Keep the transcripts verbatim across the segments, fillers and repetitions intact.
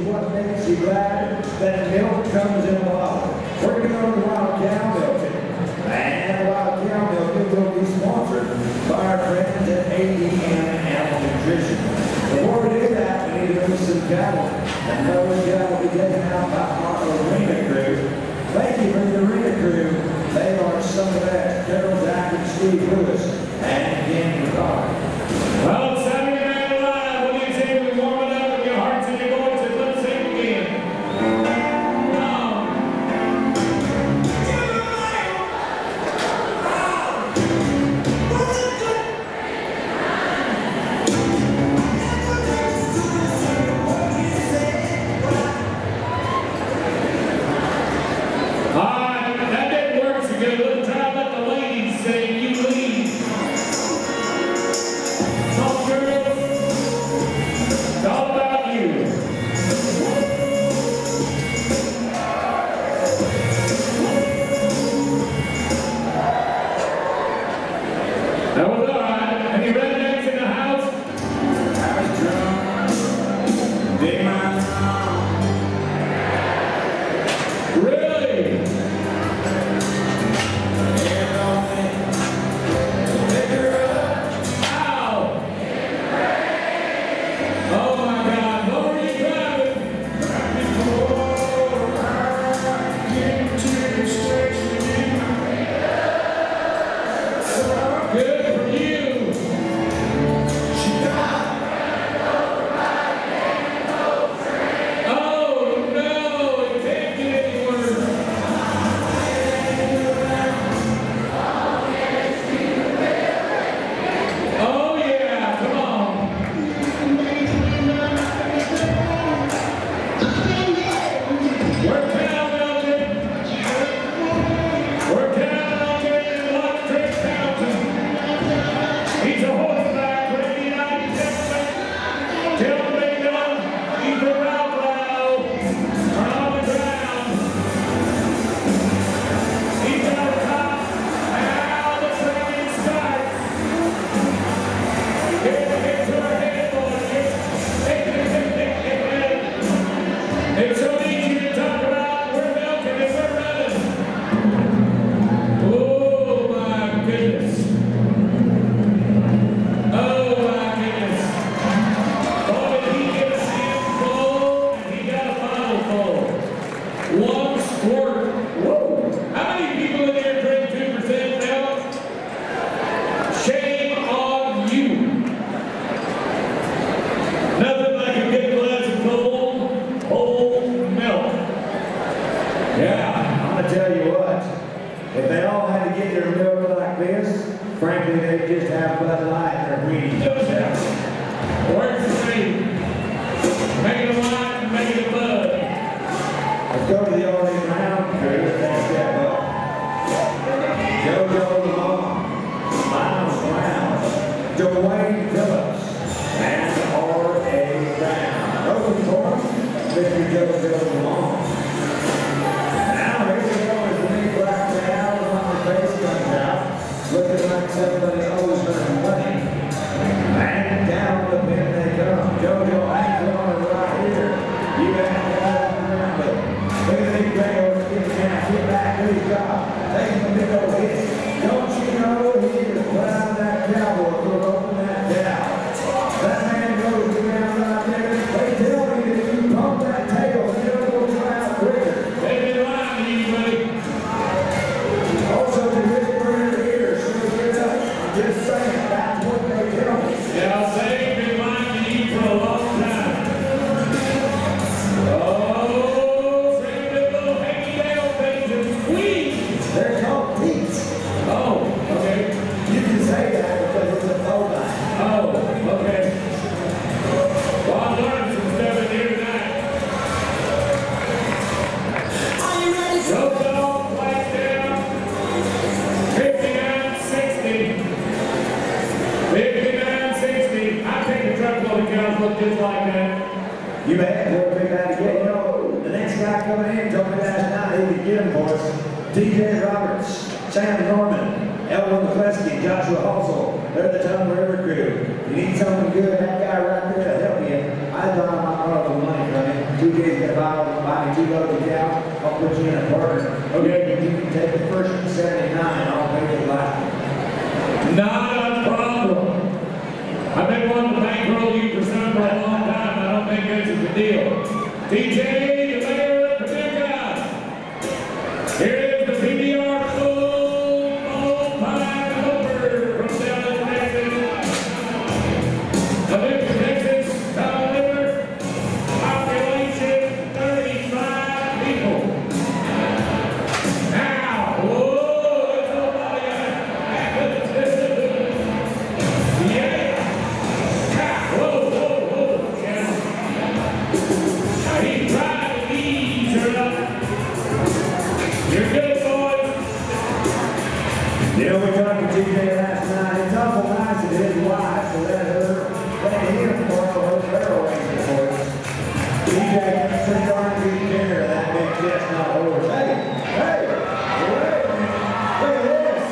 what makes you glad that milk comes in a bottle. We're going to go to wild cow milking. And wild cow milking will be sponsored by our friends at A D M Animal Nutrition. Before we do that, we need to move some cattle. And those cattle will be taken out by our arena crew. Thank you for the arena crew. They are some of that. Carol Jack and Steve Lewis and Ken McCarr. Well, it's Saturday Night Live. What do you say we warm it up with your hearts and your voices? Let's sing again. You bet. We'll pick that again. You know, the next guy coming in told me last night he could get him for us. D J Roberts, Sam Norman, Elwin McCleskey, Joshua Halsell. They're the Tongue River crew. You need something good, that guy right there to help you. I thought I might borrow some money from him. D J I'll buy me two loads of cow. I'll put you in a partner. Okay. You can take the first one, seventy-nine. I'll pay the last. Not a problem. I've been wanting to bankroll you for some for a long time. I don't think this is the deal. T J, the mayor of Paducah. Here is the P D R full full time over from Dallas, Texas. Paducah, Texas, top liver, population thirty-five people. Now, whoa, that's a lot of yeah. Ah, whoa, whoa, whoa. Yeah. Now he's trying to ease her up. You're good, boys. You know, we talked to T J last night. It's awful nice of his wife to let her, let him borrow her barrel ranger for us. T J takes pretty darn good care of that big chestnut horse. Hey, hey, wait a minute. Look at this.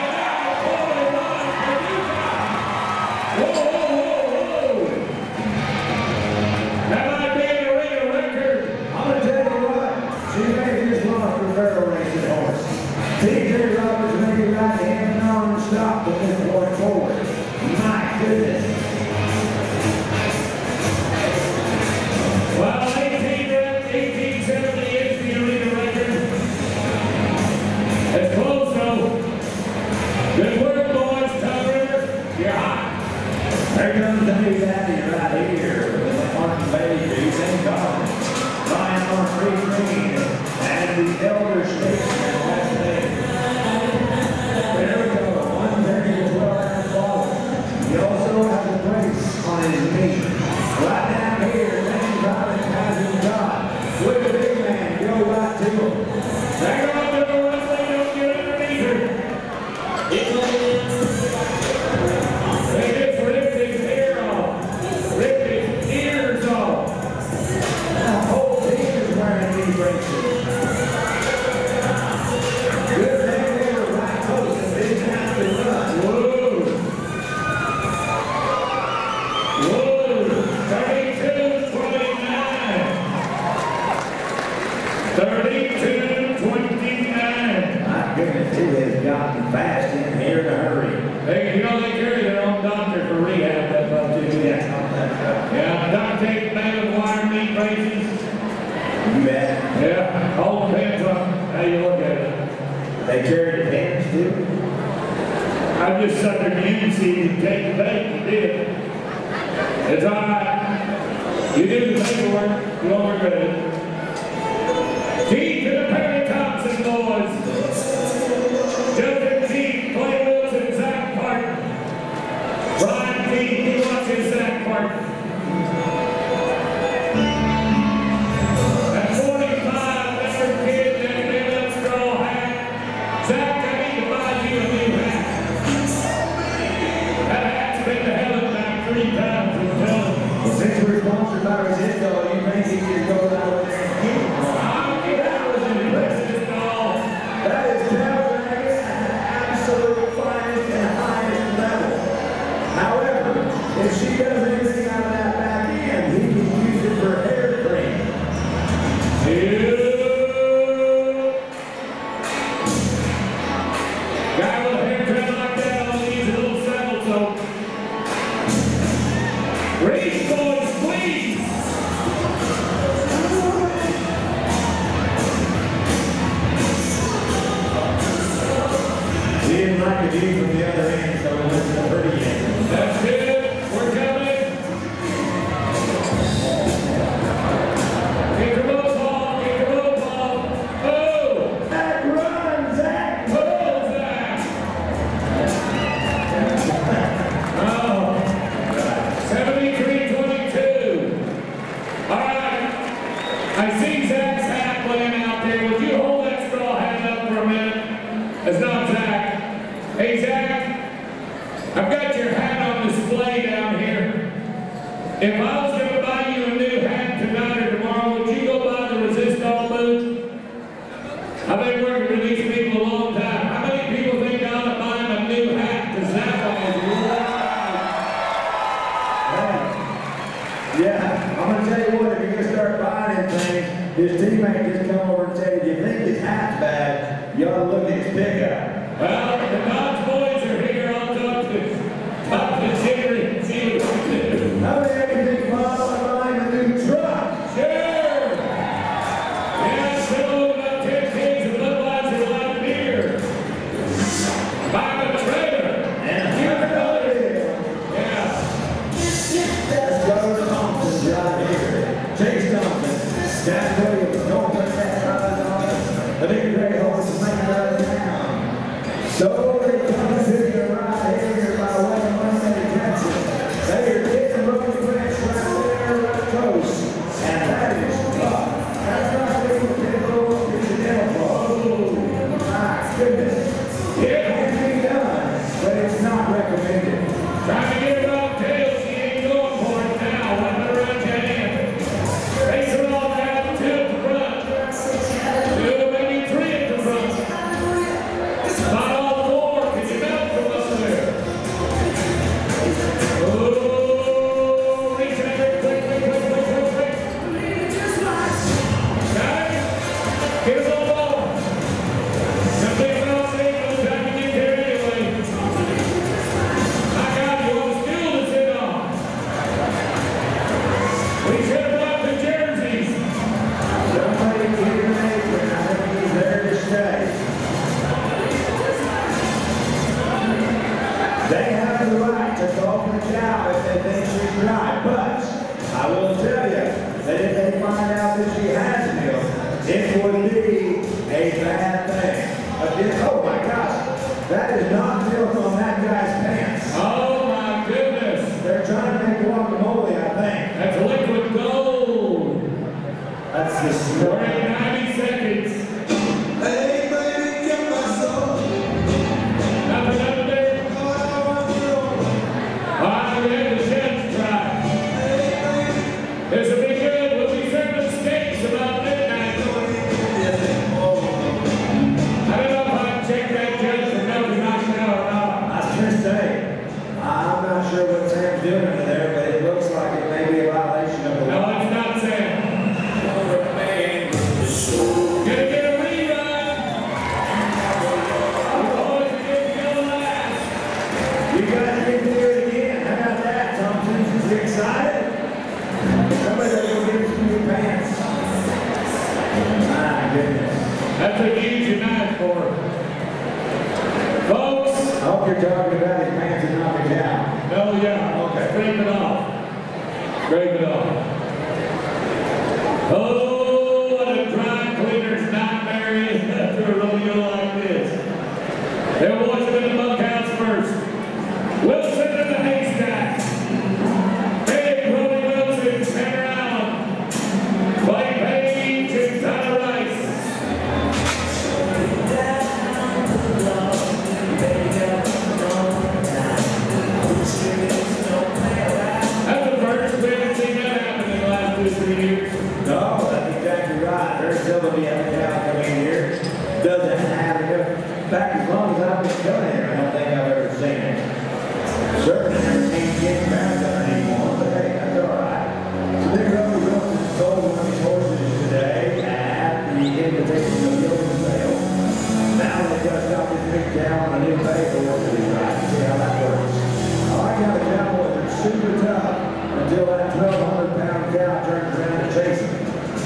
Whoa, whoa, whoa, whoa. That might be a ring record. I'm going to tell you what. She made this one for barrel racing horse. T J Roberts made it right hand non-stop from this point forward. My goodness. Well, eighteen seventy is the arena record. It's close though. Good work, boys. Top River, you're hot. There comes the new daddy right here with the Martin Baby, Saint Collins, Ryan on free green, and the elder statesman last name. There we go, one thirty to twelve and following. He also has a brace on his knee. Right down here, Saint Collins has his God. With the big man, go right to him. Back on the door, Wesley, don't get underneath her. They just ripped his hair off. Ripped his ears off. The whole team is wearing knee braces. Good thing they were right close and big enough to run. Whoa. Whoa. thirty-two twenty-nine. thirty-two twenty-nine. My goodness, it has gotten fast in here in a hurry. Hey, you know they carry their own doctor for rehab, that love too. Yeah, Yeah, doctor takes bag of wire meat braces. you bet. Yeah, all depends on how you look at it. They carry the pins too. I just sucked their immunity and take the bait and did it. It's all right. You do the paperwork, you won't regret it. T to the Perry Thompson boys. Justin T, Clay Wilson, Zach Parton. Brian T, he watches Zach Parton. At forty-five, member kid, that big straw hat. Zach, I need to buy you a new hat. That hat's been to hell about three times, I'm telling you. Well, since we're sponsored by Resisco, you think you should go out there and get it? I mean, that was an impressive ball. That is cowdragon at the absolute finest and highest level. However, if she does anything out of that back end, he can use it for hair cream. Two. Guy with a haircut like that only needs a little saddle soap. Reins, boys, please. He didn't like the view from the other end, so it was a pretty end. That's good. We're coming. Get your low ball. Get your low ball. Oh. Zach, run, Zach! Oh, Zach. Oh. seventy-three twenty-two. All right. I see Zach's hat laying out there. Would you hold that straw hat up for a minute? It's not Zach. Hey, Zach, I've got your hat on display down here. If I was going to buy you a new hat tonight or tomorrow, would you go buy the Resist All booth? I've been working with these people a long time. How many people think I ought to buy them a new hat to Zach on his Yeah, I'm gonna tell you what, if you're gonna start buying things, his teammate just come over and said, if you think his hat's bad, you ought to look at his pickup. Well, the Dodge boys are here. I'll talk to, talk to Jerry and see what we can do. How many of you think Mom ought to buy him a new truck? Sure! Yeah, so about ten kids and Budweiser like beer. Buy a trailer. And here's another deal. Yeah. Let's go to Thompson's right here. Chase Thompson, Stan Williams, don't put that prize on us. The big gray horse is making out of town. So they come to you right here by way of Monday, Texas. They are getting Roman Reins right there at the coast. And that is tough. That's not a little bit of incidental. Oh, my goodness. It can be done, but it's not recommended. Trying to get it off tail. She ain't going for it now. Let her run your hand. Race her off down two at the front. Two, maybe three at the front. Not all four. Can you melt from up there? Oh, reach out there. Quick, quick, quick, quick, quick, quick. Got it? Get us all over. Something else ain't no time to get there anyway. I got you on the stool to sit on. We should have bought the jerseys. Somebody keep your apron. I think he's there to stay. They have the right to call for a cow if they think she's dry, but I will tell you that if they find out that she has milk, it would be a bad thing. But this, oh my gosh, that is not milk on that guy's pants. Oh my goodness. They're trying to make guacamole, I think. That's liquid gold. That's the We're story. in ninety seconds. Hey, baby, get my soul. Nothing under there. All right, we have the chef's try. This will be good. We'll be serving steaks about midnight. I don't know if I can check that judge for milk and knocked out or not. I was just saying, I'm not sure what Sam's doing under there, but it looks like it may be a violation of the No, law. it's not Sam. Gonna get a rerun. The boys are getting yellow last. You guys can do it again. How about that, Thompson? You excited? Somebody go get some new pants. My goodness. That's a huge night for him. Folks. I hope you're talking about his pants and not the cow. No, yeah. Okay. Scrape it off. Scrape it off. Oh, what a dry cleaner's nightmare is after a rodeo like this. They'll watch them in the bunkhouse first. Wilson in the haystack. Big Rodeo Wilson, Tanner Allen. Clay Page and Tyler Rice. That's the first we haven't seen that happen in the last two, three years. No, that's exactly right. There's somebody at the cow coming here. Doesn't have enough. Back as long as I've been coming here, I don't think I've ever seen it. Certainly never seen getting back up anymore, but hey, that's all right. So Big Rodeo Wilson sold one of his horses today at the invitation of Gilman Sale. Now they've got to stop this big cow on a new bay for what to do right. See how that works. I like how the Cowboys are super tough until that twelve hundred pound cow turns around to chase them.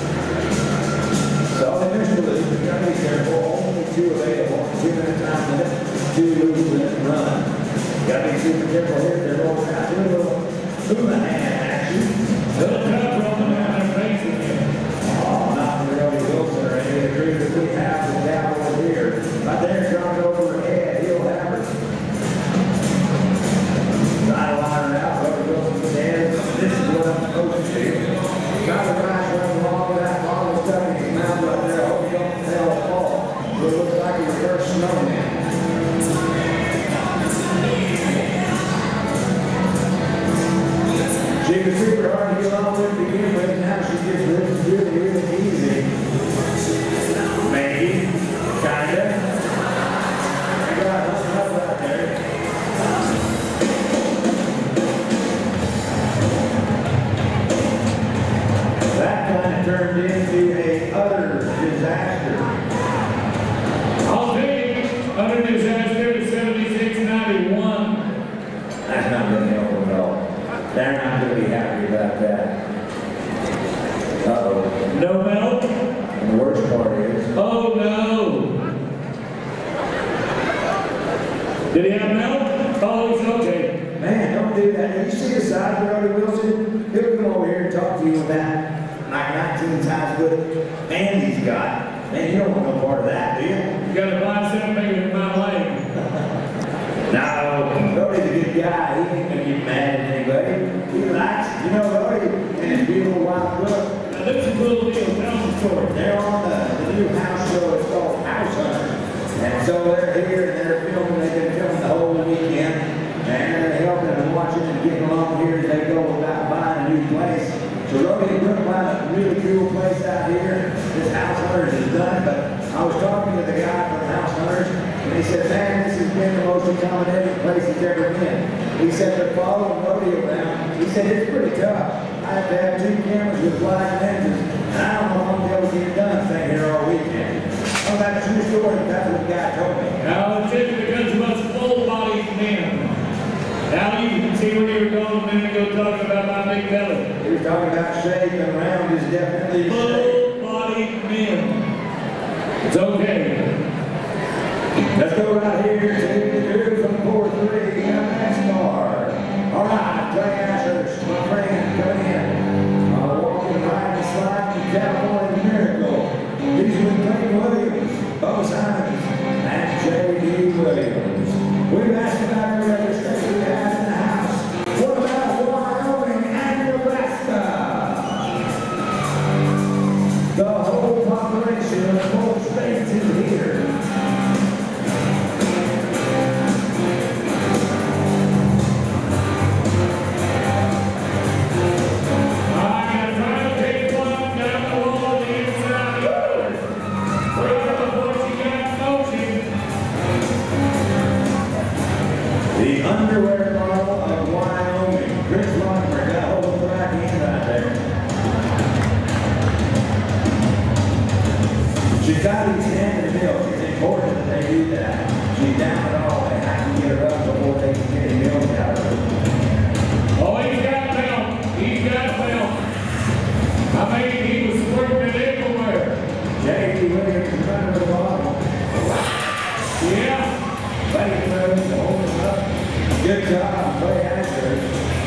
So initially, the companies there were only two available. Two minutes time limit, two loose limit run. Got to be super careful here. They're all out to a little Houlihan action. Little tough rolling down their faces again. Oh, not the Rodeo Wilson or any of the crew that we have the Cowboys here. Right there, trying to over ahead. He'll have it. Trying to line her out. Rodeo Wilson says, this is what I'm supposed to do. Got the guys running along with that bottle stuck in his mouth right there. I hope you don't tell a fall. It looks like a reverse snowman. She was super hard to get along with to begin with. Now she gets really, really, really easy. Maybe. Kinda. I got nothing up right there. That kind of turned into a They're not going to be happy about that. Uh-oh. No milk? And the worst part is... Oh, no. Did he have milk? Oh, he's okay. Man, don't do that. You see the side of Rodeo Wilson? He'll come over here and talk to you about like nineteen times good and he's got. Man, you don't want no part of that, do you? You got a bicep bigger than my leg. No, Rodio's a good guy. He ain't gonna get mad at anybody. He likes it. You know, Rodeo and his beautiful wife look. Now, this is a little deal. Tell the story. They're on the, the new house show. It's called House Hunters. And so they're here and they're filming. They've been filming the whole weekend. And they're helping and watching and getting along here as they go about buying a new place. So Rodeo went by a really cool place out here. This House Hunters is done. But I was talking to the guy from House Hunters, and he said, man, this has been the most accommodating place he's ever been. He said they're following Rodeo around. He said it's pretty tough. I have to have two cameras with wide lenses, and I don't know how they'll get it done staying here all weekend. Oh, that's a true story. That's what the guy told me. Now, it's just because of us full-bodied men. Now you can see where you were going a minute ago talking about my big belly. He was talking about shape, and round is definitely shape. Full-bodied men. It's okay. Let's go right here to the crew from four three, NASCAR. All right, Clay Ashers, my friend, coming in. Uh, walking, riding, sliding, California Miracle. These with Clay Williams, Bo Simons, and J D Williams. We've asked about every other state we have in the house. What about Wyoming and Nebraska? The whole population of both states is here. The underwear model of Wyoming. Chris Lockmer got hold of the back end right there. She's got these standard milk. It's important that they do that. She's down at all. They have to get her up before they can get any milk out of her. Oh, he's got milk. He's got milk. I mean, he was squirting it everywhere. J D Williams in front of the bottle. Yeah. Buddy moves, hold him up. Good job, Clay Ashers.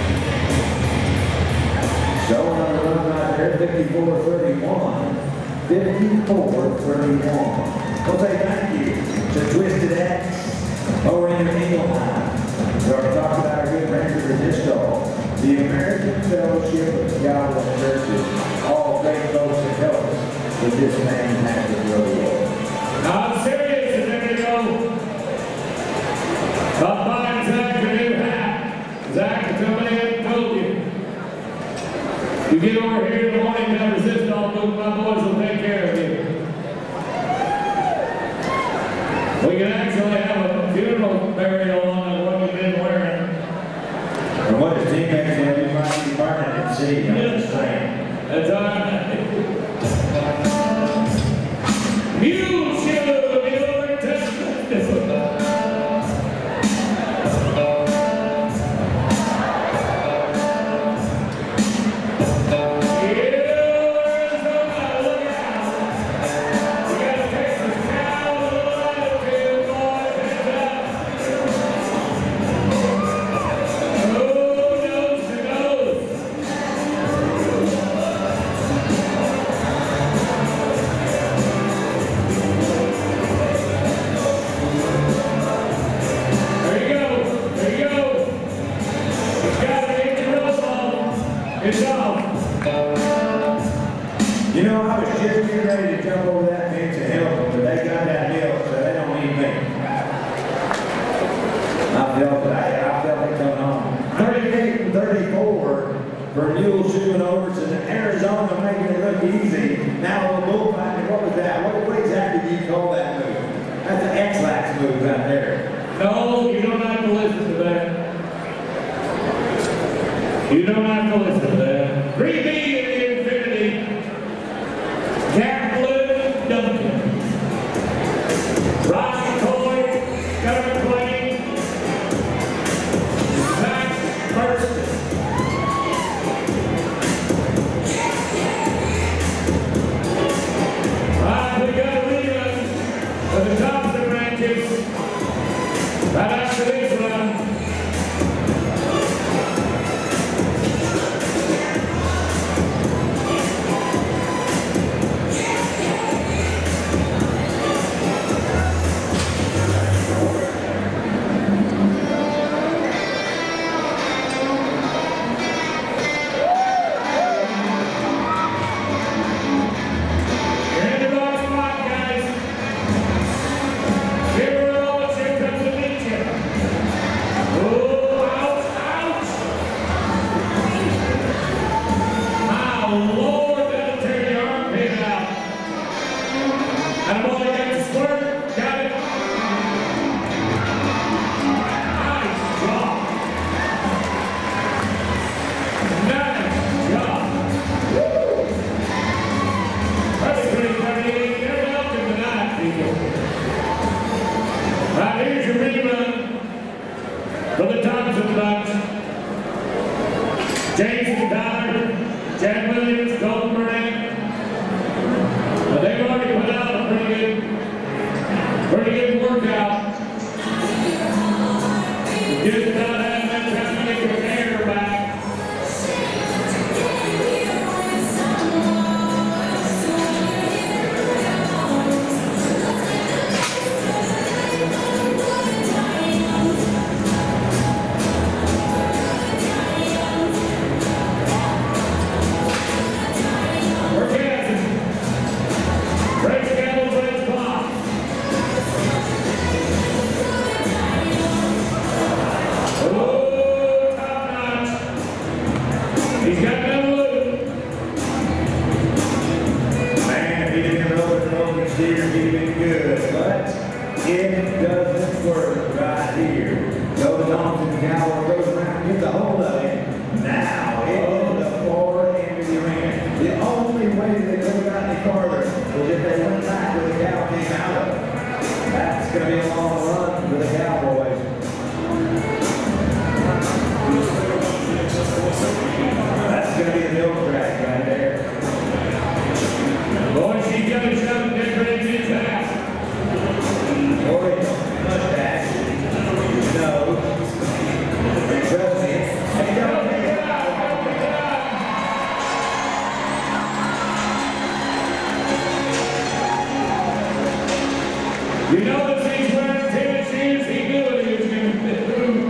Showing on the run right there, fifty-four thirty-one. fifty-four thirty-one. We'll say thank you to Twisted X over in Engelheim. We're going to talk about our good friends at Rodeo, the American Fellowship of Godless Churches, all great folks that help us with this fantastic rodeo. Now, I'm serious, and there you go. Stop buying Zach a new hat. Zach, somebody hadn't told you. You get over here in the morning, don't resist all move, my boys will take care of you. We can actually have a funeral burial on what we've been wearing. And what his teammates will be might be burning at sea, I'm just saying. That's all right. Mule shoe, Mule Texas. You know, I was just getting ready to jump over that fence and help them, but they got that milk, so they don't need me. I felt it. I, I felt it coming on. thirty-eight and thirty-four for mule shoeing overs in Arizona, making it look easy. Now on the bullfighting, what was that? What, what exactly do you call that move? That's an X-Lax move right there. No, you don't have to listen to that. You don't have to listen to that. three B in the infinity. Captain Duncan. Rocky Coy, Governor Plain. Max Thurston. Jason Dyer, Chad Williams, Colton Burnett. But they've already put out a pretty good, pretty good workout. Just about having that time to get their hair back. You know, if he's wearing tennis shoes, he knew what he was going to do.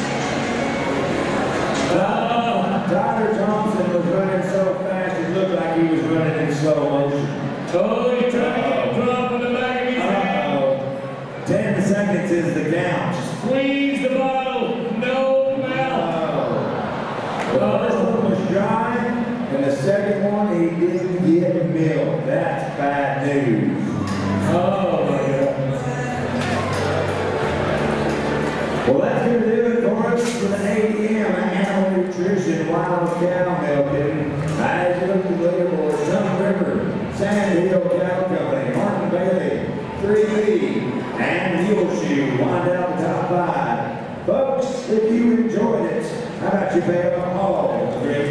Uh, Tyler Thompson was running so fast it looked like he was running in slow motion. Oh, you're trying to get a drop on the back of his hand. Uh-oh. Ten seconds is the count. Squeeze the bottle. No mouth. Uh-oh. The first one was dry, and the second one he didn't get milk. That's bad news. Oh, my God. Well, that's going to do it for us for the A D M Animal Nutrition Wild Cow Milking. As you look at the leaderboard, Sun River, Sand Hill Cow Company, Martin Bailey, three B, and Muleshoe wind out the top five. Folks, if you enjoyed it, how about you pay up all the